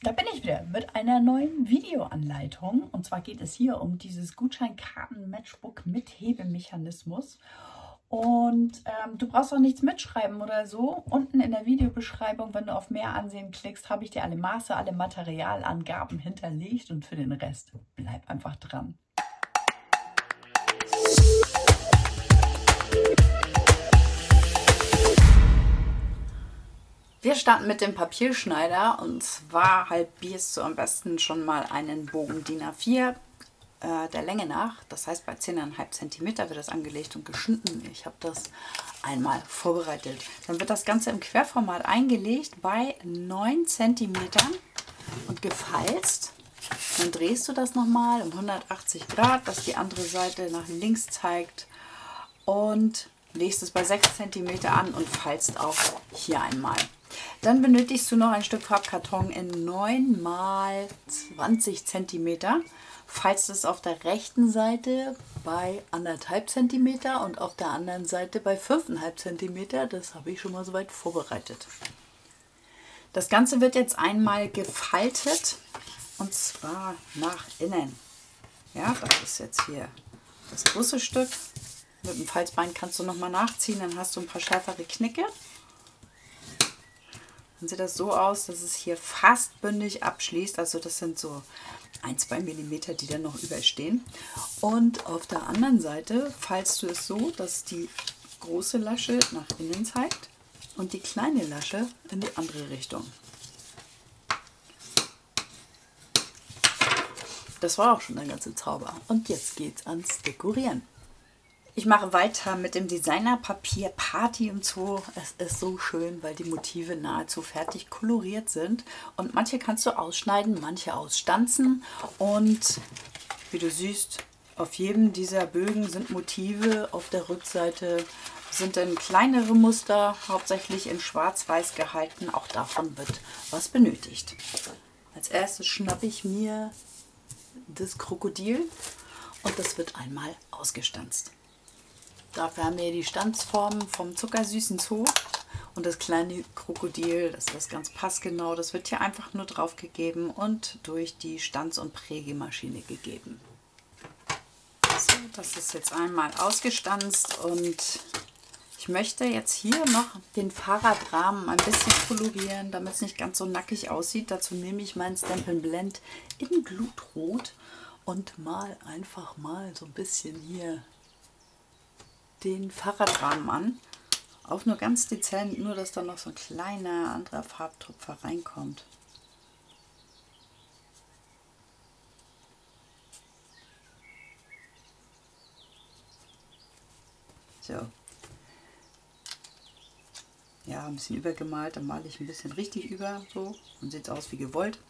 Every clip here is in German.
Da bin ich wieder mit einer neuen Videoanleitung. Und zwar geht es hier um dieses Gutscheinkarten-Matchbook mit Hebemechanismus. Und du brauchst auch nichts mitschreiben oder so. Unten in der Videobeschreibung, wenn du auf Mehr ansehen klickst, habe ich dir alle Maße, alle Materialangaben hinterlegt. Und für den Rest bleib einfach dran. Wir starten mit dem Papierschneider, und zwar halbierst du am besten schon mal einen Bogen DIN A4 der Länge nach. Das heißt, bei 10,5 cm wird das angelegt und geschnitten. Ich habe das einmal vorbereitet. Dann wird das Ganze im Querformat eingelegt bei 9 cm und gefalzt. Dann drehst du das nochmal um 180 Grad, dass die andere Seite nach links zeigt, und legst es bei 6 cm an und falzt auch hier einmal. Dann benötigst du noch ein Stück Farbkarton in 9 x 20 cm. Falzt es auf der rechten Seite bei 1,5 cm und auf der anderen Seite bei 5,5 cm. Das habe ich schon mal soweit vorbereitet. Das Ganze wird jetzt einmal gefaltet, und zwar nach innen. Ja, das ist jetzt hier das große Stück. Mit dem Falzbein kannst du nochmal nachziehen, dann hast du ein paar schärfere Knicke. Dann sieht das so aus, dass es hier fast bündig abschließt. Also das sind so 1-2 mm, die dann noch überstehen. Und auf der anderen Seite falzt du es so, dass die große Lasche nach innen zeigt und die kleine Lasche in die andere Richtung. Das war auch schon der ganze Zauber. Und jetzt geht's ans Dekorieren. Ich mache weiter mit dem Designerpapier Party und Zoo. Es ist so schön, weil die Motive nahezu fertig koloriert sind. Und manche kannst du ausschneiden, manche ausstanzen. Und wie du siehst, auf jedem dieser Bögen sind Motive. Auf der Rückseite sind dann kleinere Muster, hauptsächlich in Schwarz-Weiß gehalten. Auch davon wird was benötigt. Als erstes schnappe ich mir das Krokodil und das wird einmal ausgestanzt. Dafür haben wir die Stanzform vom Zuckersüßen Zoo und das kleine Krokodil, das ist ganz passgenau. Das wird hier einfach nur drauf gegeben und durch die Stanz- und Prägemaschine gegeben. So, das ist jetzt einmal ausgestanzt, und ich möchte jetzt hier noch den Fahrradrahmen ein bisschen kolorieren, damit es nicht ganz so nackig aussieht. Dazu nehme ich meinen Stampin' Blend in Glutrot und mal einfach mal so ein bisschen hier den Fahrradrahmen an. Auch nur ganz dezent, nur dass da noch so ein kleiner anderer Farbtupfer reinkommt. So. Ja, ein bisschen übergemalt, dann male ich ein bisschen richtig über, so, und sieht aus wie gewollt.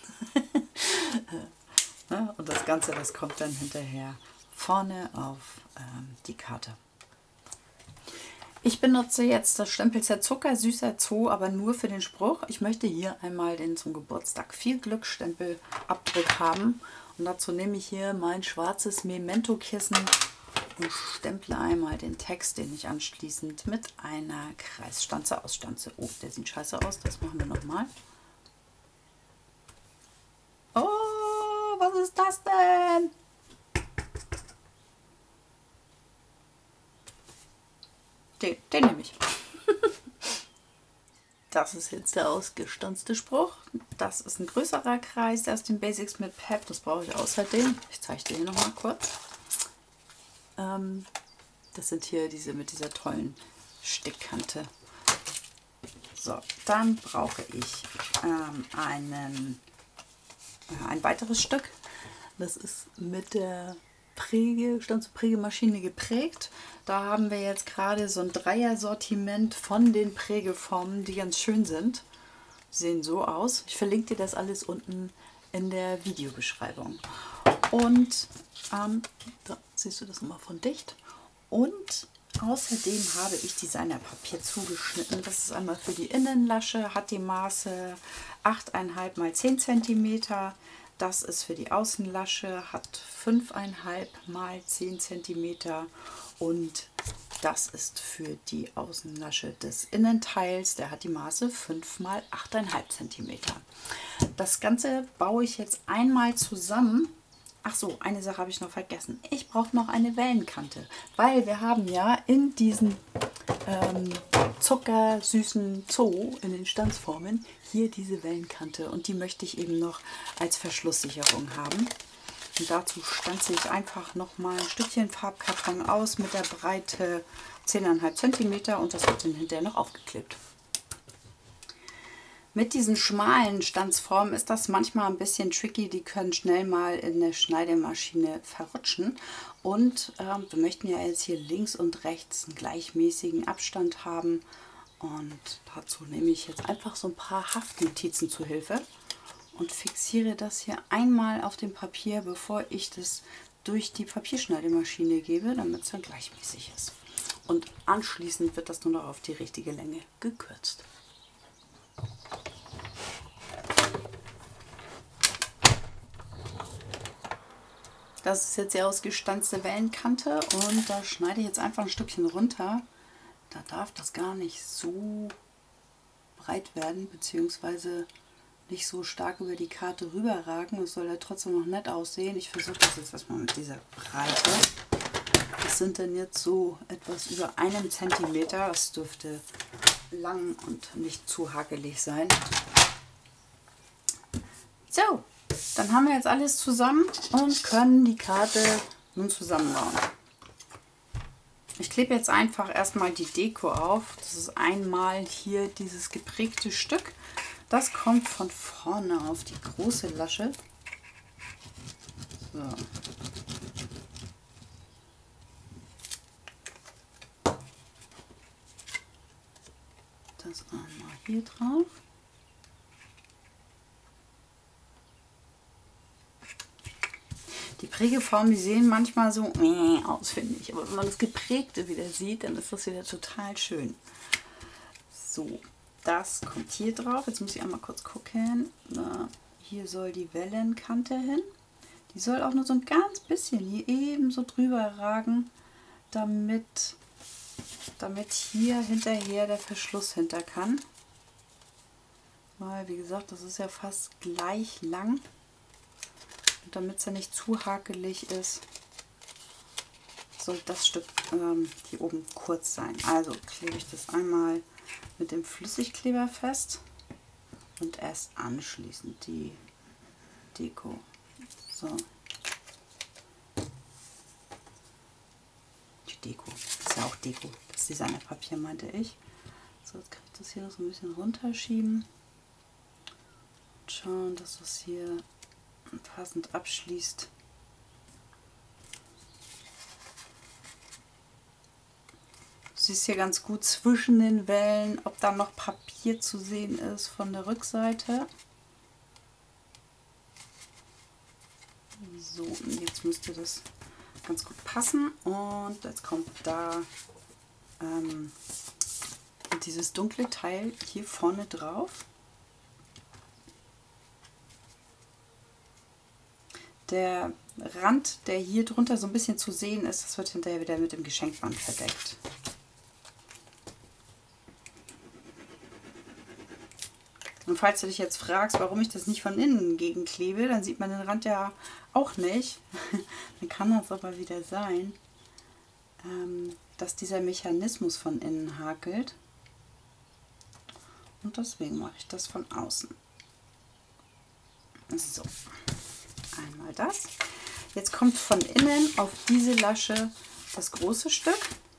Und das Ganze, das kommt dann hinterher vorne auf die Karte. Ich benutze jetzt das Stempelset Zuckersüßer Zoo, aber nur für den Spruch. Ich möchte hier einmal den zum Geburtstag viel Glück Stempelabdruck haben. Und dazu nehme ich hier mein schwarzes Memento-Kissen und stemple einmal den Text, den ich anschließend mit einer Kreisstanze ausstanze. Oh, der sieht scheiße aus, das machen wir nochmal. Oh, was ist das denn? Den nehme ich. Das ist jetzt der ausgestanzte Spruch. Das ist ein größerer Kreis, der aus den Basics mit Pep. Das brauche ich außerdem. Ich zeige dir hier nochmal kurz. Das sind hier diese mit dieser tollen Stickkante. So, dann brauche ich ein weiteres Stück. Das ist mit der Stanz- und Prägemaschine geprägt. Da haben wir jetzt gerade so ein Dreier-Sortiment von den Prägeformen, die ganz schön sind. Die sehen so aus. Ich verlinke dir das alles unten in der Videobeschreibung. Und da siehst du das nochmal von dicht. Und außerdem habe ich Designerpapier zugeschnitten. Das ist einmal für die Innenlasche, hat die Maße 8,5 x 10 cm. Das ist für die Außenlasche, hat 5,5 x 10 cm. Und das ist für die Außenlasche des Innenteils. Der hat die Maße 5 x 8,5 cm. Das Ganze baue ich jetzt einmal zusammen. Ach so, eine Sache habe ich noch vergessen. Ich brauche noch eine Wellenkante, weil wir haben ja in diesen zuckersüßen Zoo, in den Stanzformen, hier diese Wellenkante. Und die möchte ich eben noch als Verschlusssicherung haben. Und dazu stanze ich einfach noch mal ein Stückchen Farbkarton aus mit der Breite 10,5 cm und das wird dann hinterher noch aufgeklebt. Mit diesen schmalen Stanzformen ist das manchmal ein bisschen tricky, die können schnell mal in der Schneidemaschine verrutschen. Und wir möchten ja jetzt hier links und rechts einen gleichmäßigen Abstand haben. Und dazu nehme ich jetzt einfach so ein paar Haftnotizen zu Hilfe und fixiere das hier einmal auf dem Papier, bevor ich das durch die Papierschneidemaschine gebe, damit es dann gleichmäßig ist. Und anschließend wird das nur noch auf die richtige Länge gekürzt. Das ist jetzt die ausgestanzte Wellenkante und da schneide ich jetzt einfach ein Stückchen runter. Da darf das gar nicht so breit werden, beziehungsweise nicht so stark über die Karte rüberragen. Es soll ja trotzdem noch nett aussehen. Ich versuche das jetzt erstmal mit dieser Breite. Das sind dann jetzt so etwas über 1 Zentimeter. Das dürfte lang und nicht zu hakelig sein. So, dann haben wir jetzt alles zusammen und können die Karte nun zusammenbauen. Ich klebe jetzt einfach erstmal die Deko auf. Das ist einmal hier dieses geprägte Stück. Das kommt von vorne auf die große Lasche. So. Das einmal hier drauf. Die Prägeformen, die sehen manchmal so aus, finde ich. Aber wenn man das Geprägte wieder sieht, dann ist das wieder total schön. So, das kommt hier drauf. Jetzt muss ich einmal kurz gucken. Hier soll die Wellenkante hin. Die soll auch nur so ein ganz bisschen hier eben so drüber ragen, damit hier hinterher der Verschluss hinter kann. Weil, wie gesagt, das ist ja fast gleich lang. Und damit es ja nicht zu hakelig ist, soll das Stück hier oben kurz sein. Also klebe ich das einmal mit dem Flüssigkleber fest und erst anschließend die Deko. So. Die Deko. Das ist ja auch Deko. Das Designerpapier meinte ich. So, jetzt kann ich das hier noch so ein bisschen runterschieben. Und schauen, dass das hier passend abschließt. Du siehst hier ganz gut zwischen den Wellen, ob da noch Papier zu sehen ist von der Rückseite. So, und jetzt müsste das ganz gut passen. Und jetzt kommt da dieses dunkle Teil hier vorne drauf. Der Rand, der hier drunter so ein bisschen zu sehen ist, das wird hinterher wieder mit dem Geschenkband verdeckt. Und falls du dich jetzt fragst, warum ich das nicht von innen gegenklebe, dann sieht man den Rand ja auch nicht. Dann kann das aber wieder sein, dass dieser Mechanismus von innen hakelt. Und deswegen mache ich das von außen. So. Einmal das. Jetzt kommt von innen auf diese Lasche das große Stück.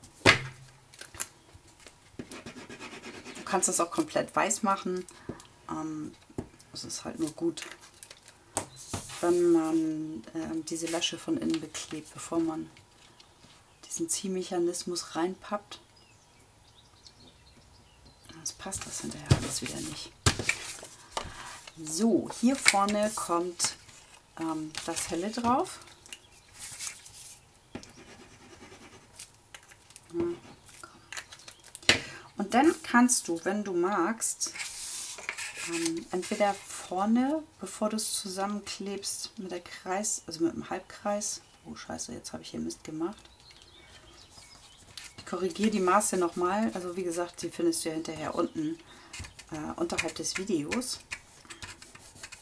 Du kannst das auch komplett weiß machen. Es ist halt nur gut, wenn man diese Lasche von innen beklebt, bevor man diesen Ziehmechanismus reinpappt. Sonst passt das hinterher alles wieder nicht. So, hier vorne kommt das Helle drauf. Und dann kannst du, wenn du magst, entweder vorne, bevor du es zusammenklebst mit der also mit dem Halbkreis. Oh scheiße, jetzt habe ich hier Mist gemacht. Ich korrigiere die Maße nochmal. Also wie gesagt, die findest du ja hinterher unten unterhalb des Videos.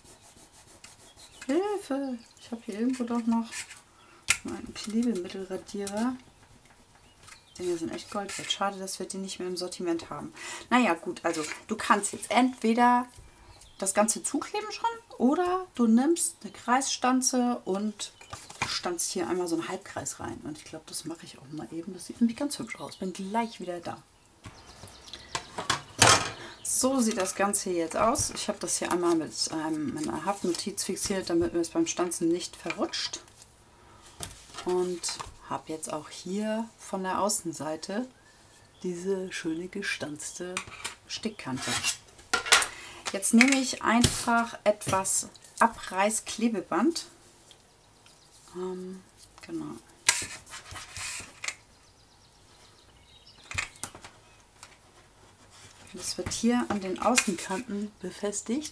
Hilfe! Ich habe hier irgendwo doch noch meinen Klebemittelradierer. Die Dinger sind echt Gold wert. Schade, dass wir die nicht mehr im Sortiment haben. Naja, gut, also du kannst jetzt entweder das Ganze zukleben schon oder du nimmst eine Kreisstanze und stanzt hier einmal so einen Halbkreis rein. Und ich glaube, das mache ich auch mal eben. Das sieht nämlich ganz hübsch aus. Bin gleich wieder da. So sieht das Ganze jetzt aus. Ich habe das hier einmal mit einer Haftnotiz fixiert, damit mir es beim Stanzen nicht verrutscht. Und habe jetzt auch hier von der Außenseite diese schöne gestanzte Stickkante. Jetzt nehme ich einfach etwas Abreißklebeband. Genau. Das wird hier an den Außenkanten befestigt.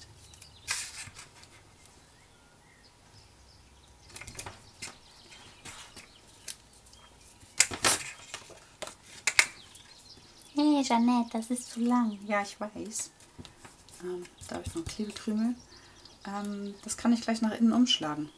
Hey Jeanette, das ist zu lang. Ja, ich weiß. Da habe ich noch Klebekrümel. Das kann ich gleich nach innen umschlagen.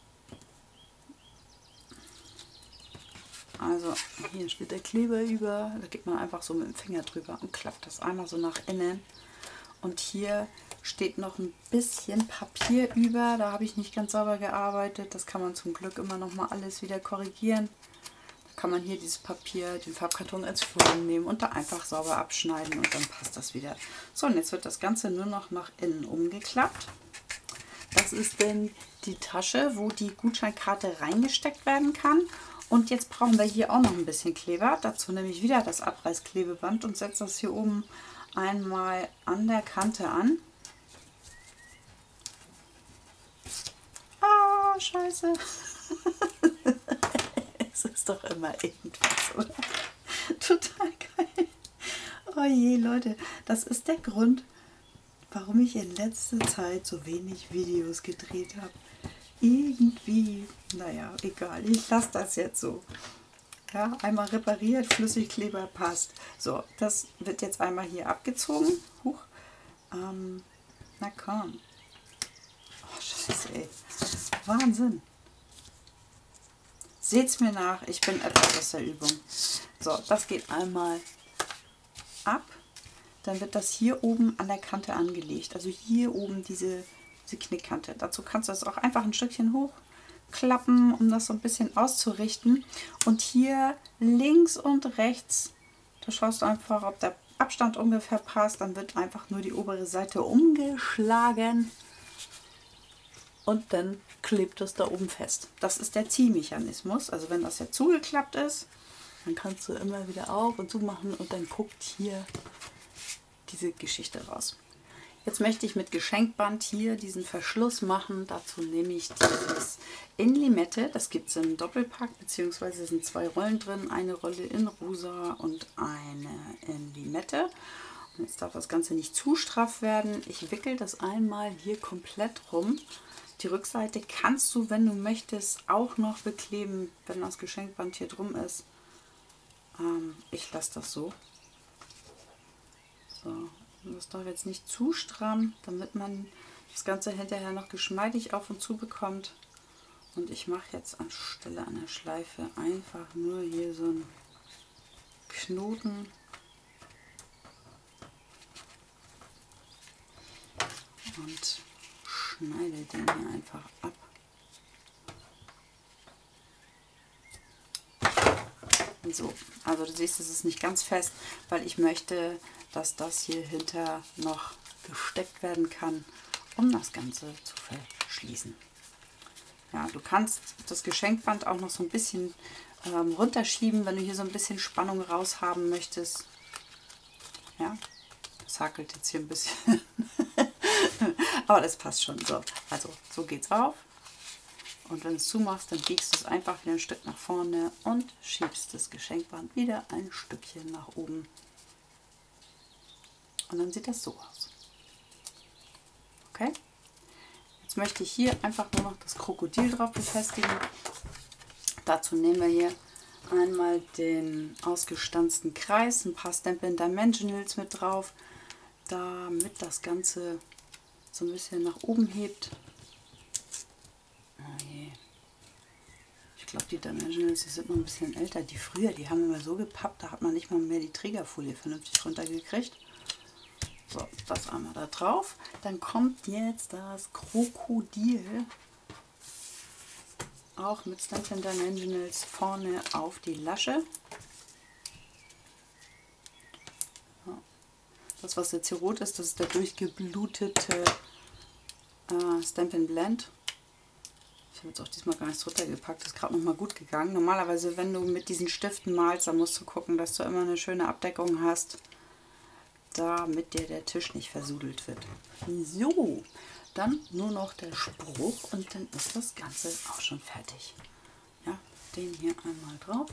Also hier steht der Kleber über, da geht man einfach so mit dem Finger drüber und klappt das einmal so nach innen. Und hier steht noch ein bisschen Papier über, da habe ich nicht ganz sauber gearbeitet. Das kann man zum Glück immer noch mal alles wieder korrigieren. Da kann man hier dieses Papier, den Farbkarton als Füllung nehmen und da einfach sauber abschneiden und dann passt das wieder. So, und jetzt wird das Ganze nur noch nach innen umgeklappt. Das ist denn die Tasche, wo die Gutscheinkarte reingesteckt werden kann. Und jetzt brauchen wir hier auch noch ein bisschen Kleber. Dazu nehme ich wieder das Abreißklebeband und setze das hier oben einmal an der Kante an. Ah, scheiße. Es ist doch immer irgendwas, oder? Total geil. Oh je, Leute, das ist der Grund, warum ich in letzter Zeit so wenig Videos gedreht habe. Irgendwie, naja, egal, ich lasse das jetzt so. Ja, einmal repariert, Flüssigkleber passt. So, das wird jetzt einmal hier abgezogen. Huch. Na komm. Oh, scheiße, ey. Wahnsinn. Seht's mir nach, ich bin etwas aus der Übung. So, das geht einmal ab. Dann wird das hier oben an der Kante angelegt. Also hier oben diese Knickkante. Dazu kannst du es auch einfach ein Stückchen hochklappen, um das so ein bisschen auszurichten. Und hier links und rechts, da schaust du einfach, ob der Abstand ungefähr passt. Dann wird einfach nur die obere Seite umgeschlagen und dann klebt es da oben fest. Das ist der Ziehmechanismus. Also wenn das jetzt zugeklappt ist, dann kannst du immer wieder auf und zu machen und dann guckt hier diese Geschichte raus. Jetzt möchte ich mit Geschenkband hier diesen Verschluss machen. Dazu nehme ich dieses in Limette. Das gibt es im Doppelpack, beziehungsweise sind 2 Rollen drin. Eine Rolle in rosa und eine in Limette. Und jetzt darf das Ganze nicht zu straff werden. Ich wickel das einmal hier komplett rum. Die Rückseite kannst du, wenn du möchtest, auch noch bekleben, wenn das Geschenkband hier drum ist. Ich lasse das so. So. Das darf jetzt nicht zu stramm, damit man das Ganze hinterher noch geschmeidig auf und zu bekommt. Und ich mache jetzt anstelle einer Schleife einfach nur hier so einen Knoten. Und schneide den hier einfach ab. So, also du siehst, es ist nicht ganz fest, weil ich möchte, dass das hier hinter noch gesteckt werden kann, um das Ganze zu verschließen. Ja, du kannst das Geschenkband auch noch so ein bisschen runterschieben, wenn du hier so ein bisschen Spannung raus haben möchtest. Ja, das hakelt jetzt hier ein bisschen, aber das passt schon. So, also so geht's auf. Und wenn du es zumachst, dann biegst du es einfach wieder ein Stück nach vorne und schiebst das Geschenkband wieder ein Stückchen nach oben. Und dann sieht das so aus. Okay? Jetzt möchte ich hier einfach nur noch das Krokodil drauf befestigen. Dazu nehmen wir hier einmal den ausgestanzten Kreis, ein paar Stampin' Dimensionals mit drauf, damit das Ganze so ein bisschen nach oben hebt. glaube, die Dimensionals, die sind noch ein bisschen älter. Die früher, die haben immer so gepappt, da hat man nicht mal mehr die Trägerfolie vernünftig runtergekriegt. So, das einmal da drauf. Dann kommt jetzt das Krokodil. Auch mit Stampin' Dimensionals vorne auf die Lasche. Das, was jetzt hier rot ist, das ist der durchgeblutete Stampin' Blend. Ich habe jetzt auch diesmal gar nichts runtergepackt, ist gerade noch mal gut gegangen. Normalerweise, wenn du mit diesen Stiften malst, dann musst du gucken, dass du immer eine schöne Abdeckung hast, damit dir der Tisch nicht versudelt wird. So, dann nur noch der Spruch und dann ist das Ganze auch schon fertig. Ja, den hier einmal drauf.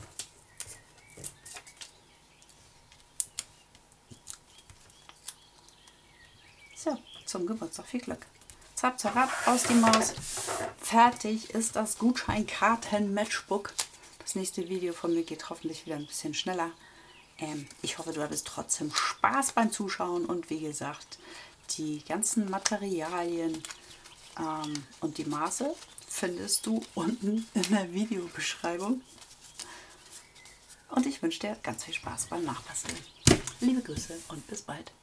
So, zum Geburtstag viel Glück. Zap, zap, aus die Maus. Fertig ist das Gutscheinkarten-Matchbook. Das nächste Video von mir geht hoffentlich wieder ein bisschen schneller. Ich hoffe, du hattest trotzdem Spaß beim Zuschauen. Und wie gesagt, die ganzen Materialien und die Maße findest du unten in der Videobeschreibung. Und ich wünsche dir ganz viel Spaß beim Nachbasteln. Liebe Grüße und bis bald.